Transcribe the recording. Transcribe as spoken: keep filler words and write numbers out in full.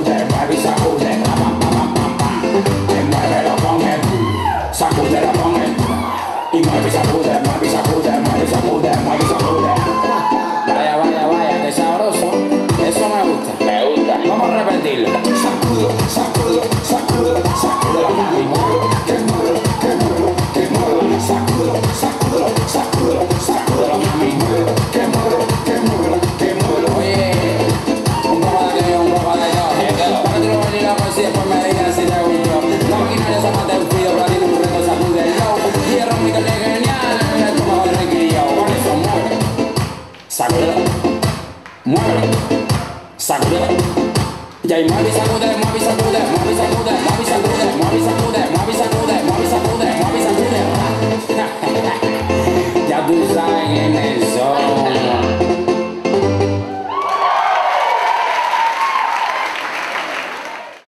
sacude, mueve y sacude, pam, pam, pam, pam, pam. Y muévelo con el, sacúdelo con el, y mueve y sacude, mueve y sacude, mueve y sacude, mueve y sacude. Vaya, vaya, vaya, qué sabroso. Eso me gusta. Me gusta. Vamos a repetirlo. Sacudo, sacudo, sacudo, sacudo, mami, muévelo, que muévelo, que muévelo, que muévelo, sacudo, sacudo, sacudo, sacudo, mami, muévelo, que muévelo, que muévelo, que muévelo. Oye, un poco de aquello, un poco de yo. Para que tú no venir a por si después me digas si te gustó. La maquinaria se mata un frío, pero a ti tu reto sacude el low. Y el romito es genial, es tu mejor requillo. Por eso mueve, sacude, mueve, sacude. Y ahí mueve y sacude, mueve y sacude.